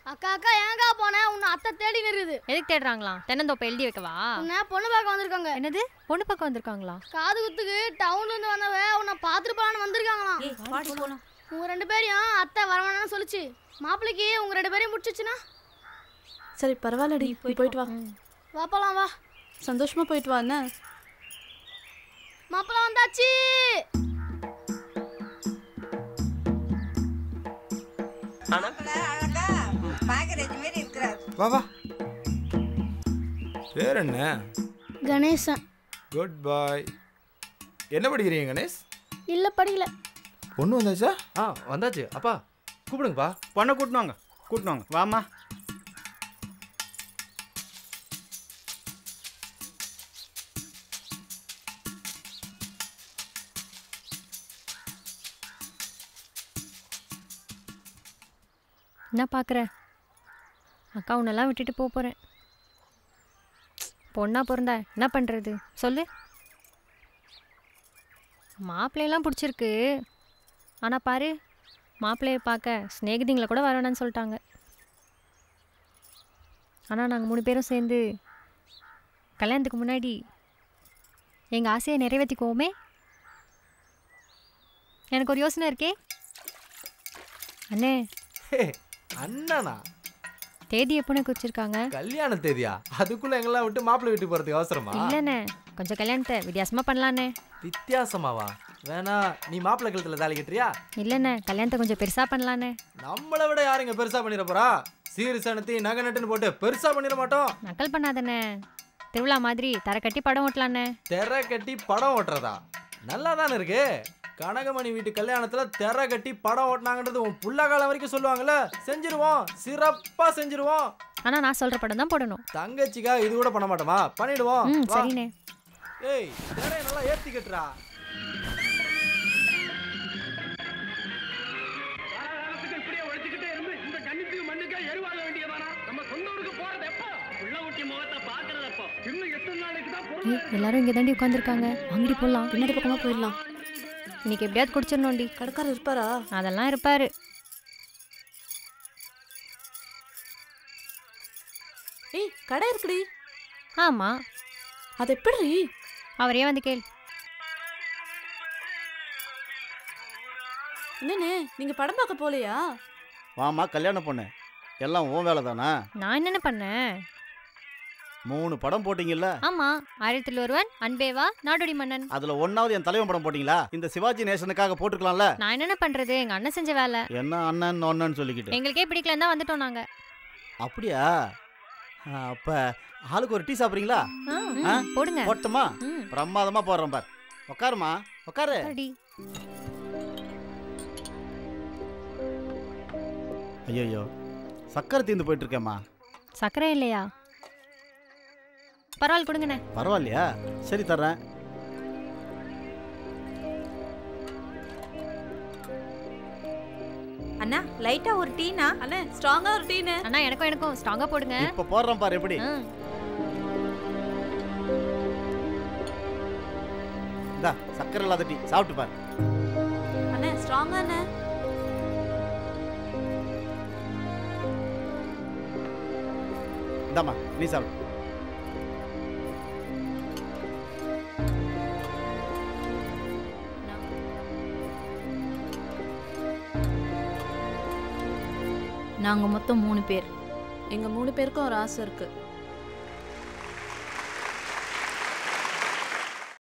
அக்கா அக்கா ஏங்கா போனேன்? உன்னை அத்தை தேடி நிறுது. எதுக்கு தேடுறாங்களா? தென்னந்தோப்பை எழுதி வைக்கவா? உன்னை பொண்ணு பார்க்க வந்திருக்காங்க. என்னது பொண்ணு பக்கம் வந்திருக்காங்களா? காது குத்துக்கு டவுன்ல இருந்து வந்தவ உன்னை பார்த்துருப்பான்னு வந்திருக்காங்களாம். பாடி போலாம். உங்க 2 பேரையும் அத்தை வரவேணான்னு சொல்லிச்சு. மாப்பிள்ளைக்கு உங்க 2 பேரையும் முடிச்சுச்சுன்னா சரி பரவாயில்லடி, போயிட்டு வா. வா போலாம் வா. சந்தோஷமா போயிட்டு வா. என்ன மாப்பிள்ளை வந்தாச்சு. வா வா. பேர் என்ன? கணேசன். Good bye. என்ன படிக்கிறீங்க கணேஷ்? இல்ல படிக்கல. பொண்ணு வந்தாச்சா? வந்தாச்சு. அப்பா கூப்பிடுங்கப்பா. பொண்ணை கூட்டினாங்க கூட்டினாங்க. வாம்மா. என்ன பார்க்குற? அக்கா உன்னெல்லாம் விட்டுட்டு போகிறேன். பொண்ணா பிறந்தா என்ன பண்ணுறது சொல்லு. மாப்பிள்ளையெல்லாம் பிடிச்சிருக்கு. ஆனால் பாரு, மாப்பிள்ளையை பார்க்க ஸ்நேகிதிங்களை கூட வரணும்னு சொல்லிட்டாங்க. ஆனால் நாங்கள் 3 பேரும் சேர்ந்து கல்யாணத்துக்கு முன்னாடி எங்கள் ஆசையை நிறைவேற்றிக்குவோமே. எனக்கு ஒரு யோசனை இருக்கே அண்ணே. அண்ணனா? தேதி எப்போன்னு குறிச்சிருக்காங்க? கல்யாண தேதியா? அதுக்குள்ள எங்கெல்லாம் விட்டு மாப்பிள்ளை வீட்டுக்கு போறதுக்கு அவசரமா? இல்லைண்ணே, கொஞ்சம் கல்யாணத்தை வித்தியாசமாக பண்ணலாண்ணே. வித்தியாசமாவா? வேணா நீ மாப்பிள்ளை கழுத்துல தாலி கட்டுறியா? இல்லைண்ணே, கல்யாணத்தை கொஞ்சம் பெருசாக பண்ணலாண்ணே. நம்மளை விட யாருங்க பெருசா பண்ணிட போறா? சீர்சனத்தி நகை நட்டுன்னு போட்டு பெருசா பண்ணிட மாட்டோம். நக்கல் பண்ணாதண்ணே. திருவிழா மாதிரி தரை கட்டி படம் ஓட்டலாண்ணே. தெரை கட்டி படம் ஓட்டுறதா? நல்லா தானே இருக்கு. கனகமணி வீட்டு கல்யாணத்துல தெரை கட்டி படம் ஓட்டினாங்கன்றது உன் புள்ள காலம் வரைக்கும் சொல்லுவாங்கல்ல. செஞ்சிருவோம், சிறப்பா செஞ்சிருவோம். ஆனால் நான் சொல்கிற படம் தான் போடணும். தங்கச்சிக்கா இது கூட பண்ண மாட்டோமா? பண்ணிடுவோம். வா. சரிண்ணே. ஏய், தெரையை நல்லா ஏத்தி கட்டுறா. எல்லாரும் இங்கே தாண்டி உட்காந்துருக்காங்க. வாங்கடி போடலாம். பின்னாடி பக்கமா போயிடலாம். இன்னைக்கு எப்படியாவது குடிச்சிடணும்டி. கடைக்காரர் இருப்பாரா? அதெல்லாம் இருப்பாரு. ஏய் கடை இருக்குடி. ஆமாம், அது எப்படி? அவரே வந்து கேள். என்னண்ணே நீங்க படம் பார்க்க போலையா? வாமா கல்யாணம் பொண்ணு. எல்லாம் உன் வேலை தானா? நான் என்னென்ன பண்ணேன்? 3 படம் போட்டிங்கல்ல? ஆமாம், 1000ல் ஒருவன், அன்பேவா, நாடோடி மன்னன். அதில் ஒன்றாவது என் தலைவன் படம் போட்டிங்களா? இந்த சிவாஜி நேசனுக்காக போட்டுருக்கலாம்ல? நான் என்னென்ன பண்ணுறது? எங்கள் அண்ணன் செஞ்ச வேலை. என்ன அண்ணன் ஒன்னு சொல்லிக்கிட்டு? எங்களுக்கே பிடிக்கலன்னு தான் வந்துட்டோம் நாங்கள். அப்படியா? அப்போ ஆளுக்கு ஒரு டீ சாப்பிட்றீங்களா? போடுங்க. போட்டோமா? பிரமாதமாக போடுறோம் பார். உட்காருமா, உட்காரு. ஐயோ, சக்கரை தீர்ந்து போயிட்டு இருக்கேம்மா. சக்கரை இல்லையா? பரவாயில்ல, கொடுங்கண்ணே. பரவாயில்லையா? சரி தர்றேன். அண்ணா லைட்டா ஒரு டீனா? அண்ணே ஸ்ட்ராங்கா ஒரு டீனு. அண்ணா எனக்கும் ஸ்ட்ராங்கா போடுங்க. இப்போ போடுறோம் பாரு எப்படி. இந்தா சக்கரை இல்லாத டீ சாப்பிட்டு பாரு. அண்ணே ஸ்ட்ராங்கா அண்ணே. இந்தாம்மா நீ சாப்பிடு. நாங்க மொத்தம் 3 பேர். எங்க 3 பேருக்கும் ஒரு ஆசை இருக்கு.